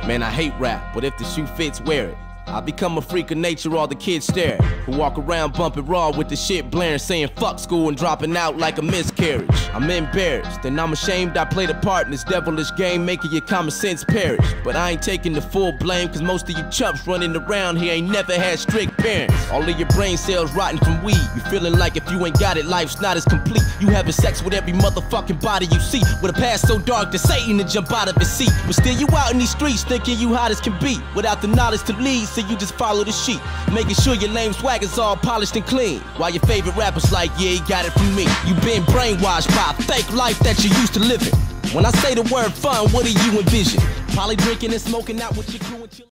Man, I hate rap, but if the shoe fits, wear it. I become a freak of nature, all the kids stare, who walk around bumping raw with the shit blaring, saying fuck school and dropping out like a miscarriage. I'm embarrassed and I'm ashamed I played a part in this devilish game, making your common sense perish. But I ain't taking the full blame, cause most of you chumps running around here ain't never had strict parents. All of your brain cells rotting from weed. You feeling like if you ain't got it, life's not as complete. You having sex with every motherfucking body you see, with a past so dark that Satan to jump out of his seat. But still you out in these streets thinking you hot as can be, without the knowledge to lead, so you just follow the sheep, making sure your lame swag is all polished and clean, while your favorite rapper's like, yeah, he got it from me. You been brainwashed by a fake life that you used to live in. When I say the word fun, what do you envision? Probably drinking and smoking out with your crew and chilling.